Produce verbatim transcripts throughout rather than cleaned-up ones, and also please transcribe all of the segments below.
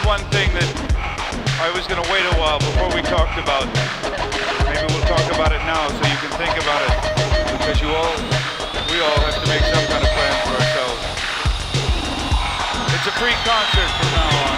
one thing that I was going to wait a while before we talked about. Maybe we'll talk about it now so you can think about it. Because you all, we all have to make some kind of plan for ourselves. It's a free concert from now on.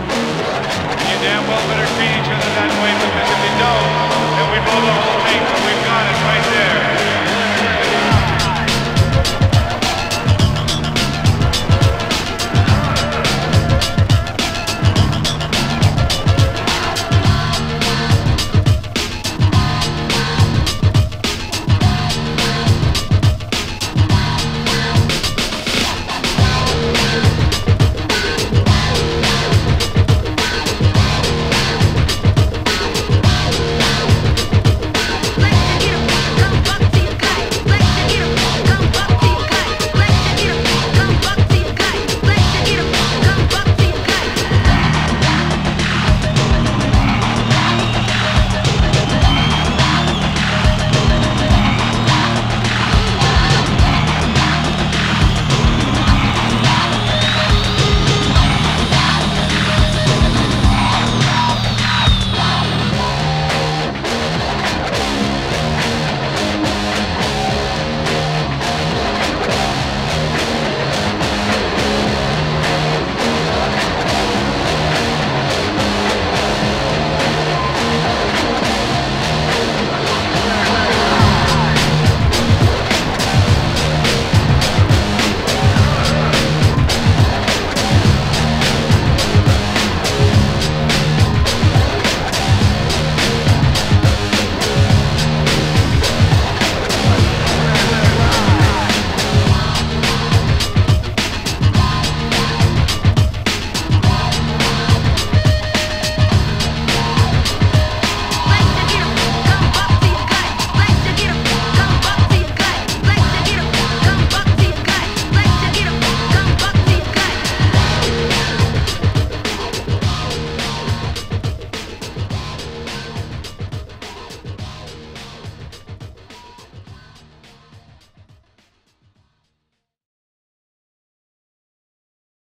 Damn well better treat each other that way, because if you don't, then we blow the whole thing.